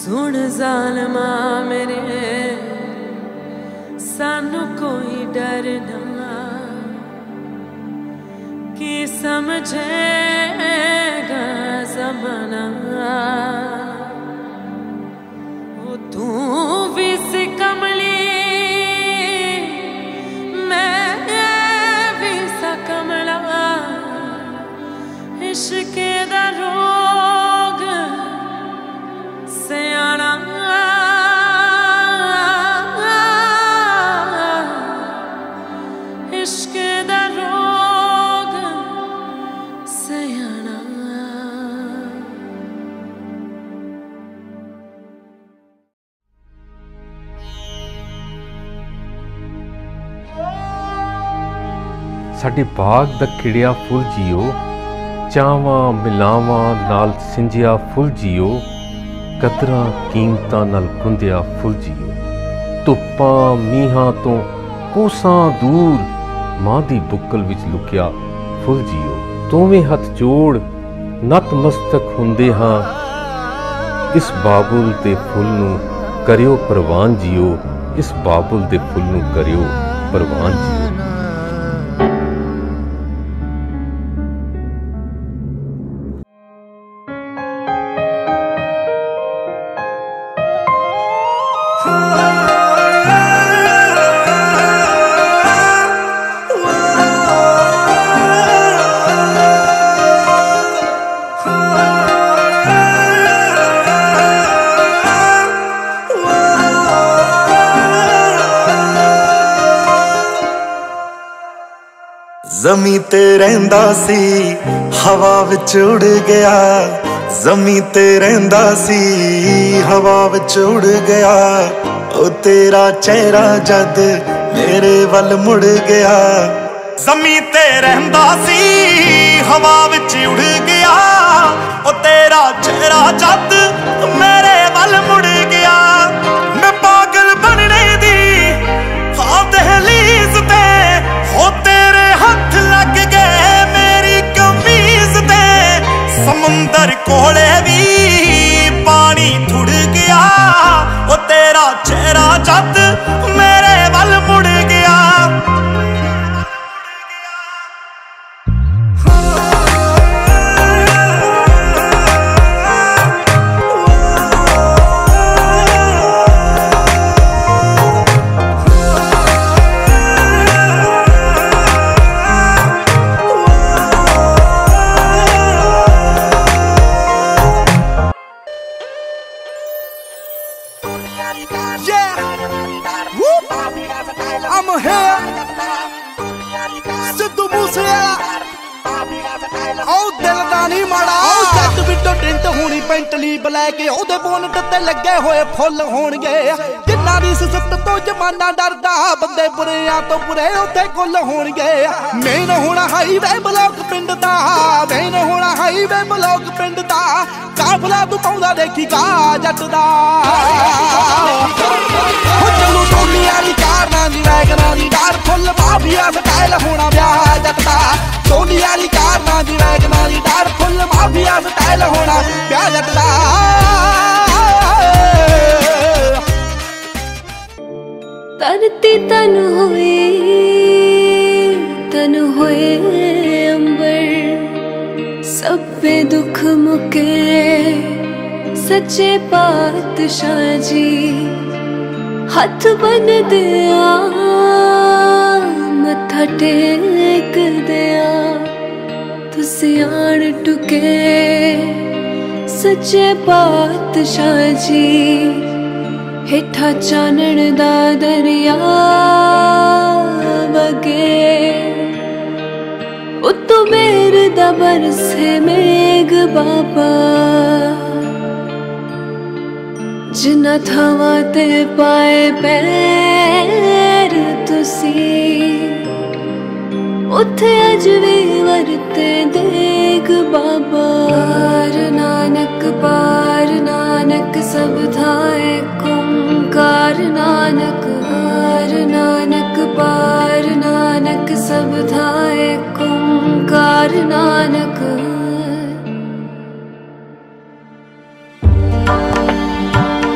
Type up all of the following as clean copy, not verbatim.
सुन जालमा मेरे सानू कोई डर ना कि समझेगा ज़माना वो तू भी सी कमली मैं भी सा कमला इश्क दा रोग सयाना इश्क दा रोग सयाना। साडे बाग दा खिड़िया फुल जियो चावां मिलावां नाल सिंजिया फुल जियो कदरां कीमतां नाल गुंदिया फुल जियो धुप्पां मीहां तो कोसां दूर मां दी बुक्कल विच लुकिया फुल जियो दोवें हथ जोड़ नतमस्तक हुंदे हां इस बाबुल दे फुल नूं करियो परवान जियो इस बाबुल दे फुल नूं करियो परवान जियो। ज़मीं ते रहिंदा सी हवा विच उड़ गया ज़मीं ते रहिंदा सी हवा विच उड़ गया ओ तेरा चेहरा जद मेरे वल मुड़ गया ज़मीं ते रहिंदा सी हवा विच उड़ गया ओ तेरा चेहरा जद मेरे वल मुड़ गया मैं पागल बनने दी हाँ दहलीज ते हो तेरे हाथ लग गए मेरी कमीज ते समुंदर कोले भी पानी थुड़ गया वो तेरा चेहरा जद मेरे वल मुड़ गया। I'm here सिद्धू मूसेवाला ओ दिल दा नहीं माड़ा जट बिटो टिंट होनी पेंटली ब्लैक ओदे बोनट ते लगे होए फुल होणगे जिन्ना दी सिफत तो जमाना डरदा बंदे बुरेआं तो बुरे उथे कुल होणगे मेन होना हाईवे ब्लॉक पिंड दा मेन होना हाईवे ब्लॉक पिंड दा काफला तू पाउंदा देखी गा जट दा हो चलो दुनिया दी कारना दी वैगना दी डार फुल माफिया स्टाइल होना ब्याह जट दा दुनिया दी कारना दी वैगना दी डार फुल माफिया स्टाइल होना ब्याह जट दा। धरती तन होए अंबर सब पे दुख मुके सच्चे पातशाह जी हाथ बन दिया मत्था टेक दिया तुसी आन टुके सच्चे पातशाह जी हेठा चानण दा दरिया वगे उतो मेर दा बरसे मेघ बाबा जिन्ना थावां ते पाए पैर तुसी उथे अज भी वरते देग बाबा पार नानक सब थाए कुंकार नानक पार नानक सब थाए कुंकार नानक।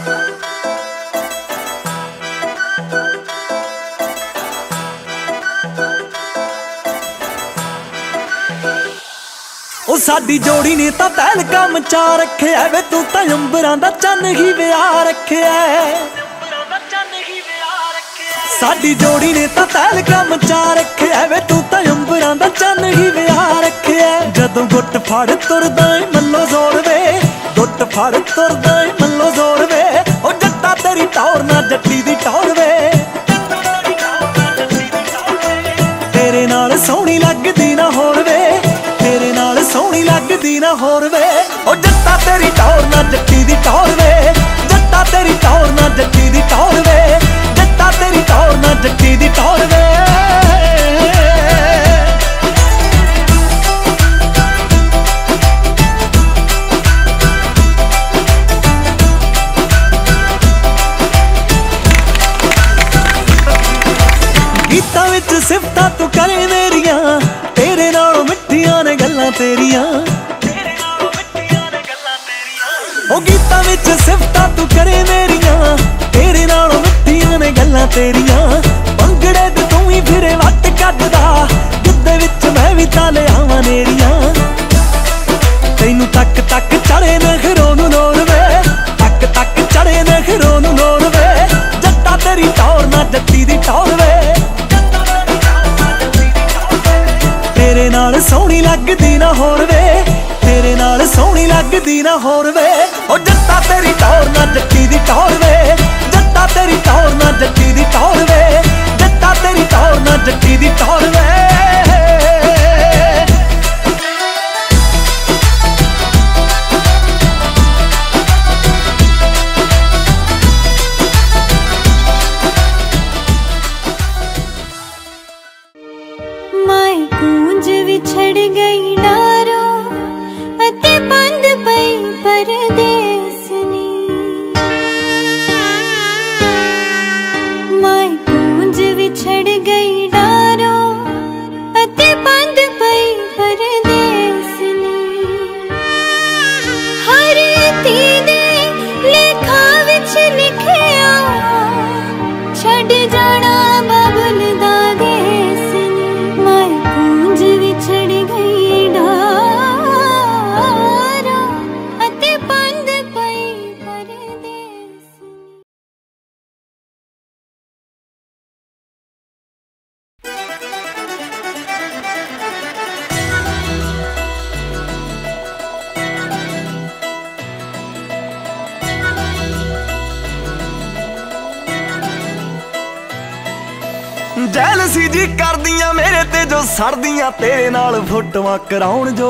ਉਹ ਸਾਡੀ ਜੋੜੀ ਨੇ ਤਾਂ ਤਹਿਲਕਾ ਮਚਾ ਰੱਖਿਆ ਵੇ, ਤੂੰ ਤਾਂ ਅੰਬਰਾਂ ਦਾ ਚੰਨ ਹੀ ਵਿਆਹ ਰੱਖਿਆ। ਸਾਡੀ ਜੋੜੀ ਨੇ ਤਾਂ ਤਹਿਲਕਾ ਮਚਾ ਰੱਖਿਆ ਵੇ, ਤੂੰ ਤਾਂ ਅੰਬਰਾਂ ਦਾ ਚੰਨ ਹੀ ਵਿਆਹ ਰੱਖਿਆ। ਜਦੋਂ ਗੁੱਟ ਫੜ ਤੁਰਦਾ ਏ ਮੱਲੋ ਜ਼ੋਰ ਵੇ, ਗੁੱਟ ਫੜ ਤੁਰਦਾ ਏ ਮੱਲੋ ਜ਼ੋਰ ਵੇ, ਉਹ ਜੱਟਾ ਤੇਰੀ ਟੌਰ ਨਾ ਜੱਟੀ ਦੀ ਟੌਰ ਵੇ। ਤੇਰੇ ਨਾਲ ਸੋਹਣੀ ਲੱਗਦੀ ਨਾ ਹੋਰ ਵੇ, ਤੇਰੇ ਨਾਲ ਸੋਹਣੀ ਲੱਗਦੀ ਨਾ ਹੋਰ ਵੇ, ਉਹ ਜੱਟਾ ਤੇਰੀ ਟੌਰ ਨਾ ਜੱਟੀ ਦੀ ਟੌਰ ਵੇ, ਜੱਟਾ ਤੇਰੀ ਟੌਰ ਨਾ ਜੱਟੀ ਦੀ ਟੌਰ ਵੇ, ਜੱਟਾ ਤੇਰੀ ਟੌਰ ਨਾ ਜੱਟੀ ਦੀ ਟੌਰ ਵੇ। ਗੀਤਾਂ ਵਿੱਚ ਸਿਫਤਾਂ ਤੂੰ ਕਰੇ ਮੇਰੀਆਂ, ਤੇਰੇ ਨਾਲੋਂ ਮਿੱਠੀਆਂ ਨੇ ਗੱਲਾਂ ਤੇਰੀਆਂ। ਉਹ ਗੀਤਾਂ ਵਿੱਚ ਸਿਫਤਾਂ ਤੂੰ ਕਰੇ ਮੇਰੀਆਂ, ਤੇਰੇ ਨਾਲੋਂ ਮਿੱਠੀਆਂ ਨੇ ਗੱਲਾਂ ਤੇਰੀਆਂ। ਭੰਗੜੇ ਤੇ ਤੂੰ ਹੀ ਫਿਰੇ ਵੱਟ ਕੱਢਦਾ, ਗਿੱਧੇ ਵਿੱਚ ਮੈਂ ਵੀ ਤਾਂ ਲਿਆਵਾਂ ਨੇਰੀਆਂ। ਤੈਨੂੰ ਤੱਕ ਤੱਕ ਚੜੇ ਨਖਰੋਂ ਨੂੰ ਨੋਰ ਵੇ, ਤੱਕ ਤੱਕ ਚੜੇ ਨਖਰੋਂ ਨੂੰ ਨੋਰ ਵੇ, ਜੱਟਾ ਤੇਰੀ ਟੌਰ ਨਾ ਜੱਟੀ ਦੀ ਟੌਰ ਵੇ। ਤੇਰੇ ਨਾਲ ਸੋਹਣੀ ਲੱਗਦੀ ਨਾ ਹੋਰ ਵੇ, ਤੇਰੇ ਨਾਲ ਸੋਹਣੀ ਲੱਗਦੀ ਨਾ ਹੋਰ ਵੇ, ਉਹ ਜੱਟਾ ਤੇਰੀ ਟੌਰ ਨਾ ਜੱਟੀ ਦੀ ਟੌਰ ਵੇ, ਜੱਟਾ ਤੇਰੀ ਟੌਰ ਨਾ ਜੱਟੀ ਦੀ ਟੌਰ ਵੇ, ਜੱਟਾ ਤੇਰੀ ਟੌਰ ਨਾ ਜੱਟੀ ਦੀ ਟੌਰ ਵੇ। माई गूंज विछड़ गई डारों अते बंद पई परदेसनी। माई गूंज विछड़ गई डारों अते बंद पई परदेसनी। हर तीदे लेखा विच लिखिया छड़ जाना बबल दा देसनी। माई गूंज विछड़ गई डारों अते बंद पई परदेसनी। ਜੈਲਸੀ ਜੀ ਕਰਦੀਆਂ ਮੇਰੇ ਤੇ ਜੋ ਸੜਦੀਆਂ, ਤੇਰੇ ਨਾਲ ਫੋਟੋਆਂ ਕਰਾਉਣ ਜੋ।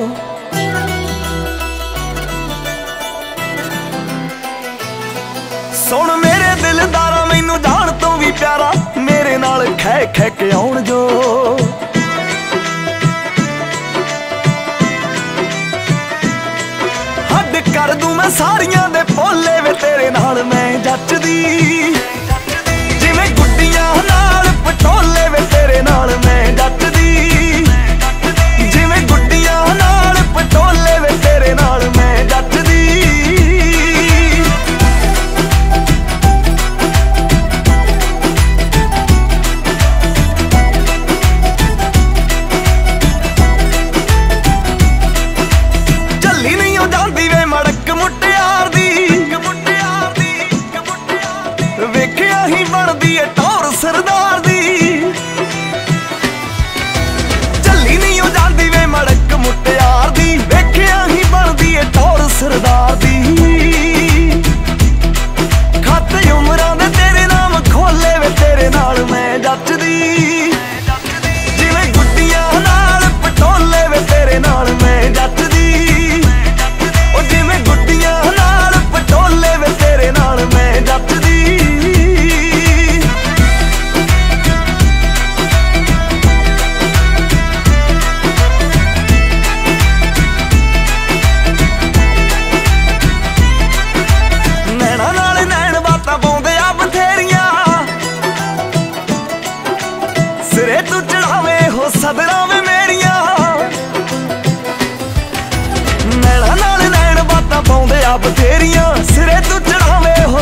ਸੁਣ ਮੇਰੇ ਦਿਲਦਾਰਾ ਮੈਨੂੰ ਜਾਣ ਤੋਂ ਵੀ ਪਿਆਰਾ, ਮੇਰੇ ਨਾਲ ਖਹਿ ਖਹਿ ਕੇ ਆਉਣ ਜੋ। ਹੱਦ ਕਰ ਦੂੰ ਮੈਂ ਸਾਰੀਆਂ ਦੇ ਭੋਲੇ ਵੇ, ਤੇਰੇ ਨਾਲ ਮੈਂ ਜੱਚਦੀ। ਜਿਵੇਂ ਗੁੱਡੀਆਂ ਨਾਲ ਪਟੋਲੇ ਵੇ, ਤੇਰੇ ਨਾਲ ਮੈਂ ਜੱਚਦੀ। ਜਿਵੇਂ ਗੁੱਡੀਆਂ ਨਾਲ ਪਟੋਲੇ ਵੇ, ਤੇਰੇ ਨਾਲ ਮੈਂ ਜੱਚਦੀ। ਝੱਲੀ ਨਹੀਂ ਉਹ ਜਾਂਦੀ ਵੇ ਮੜਕ ਮੁਟਿਆਰ ਦੀ, ਵੇਖਿਆ ਹੀ ਬਣਦੀ ਏ ਟੌਰ ਸਰਦਾਰ ਦੀ।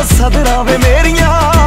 सदरां वे मेरियां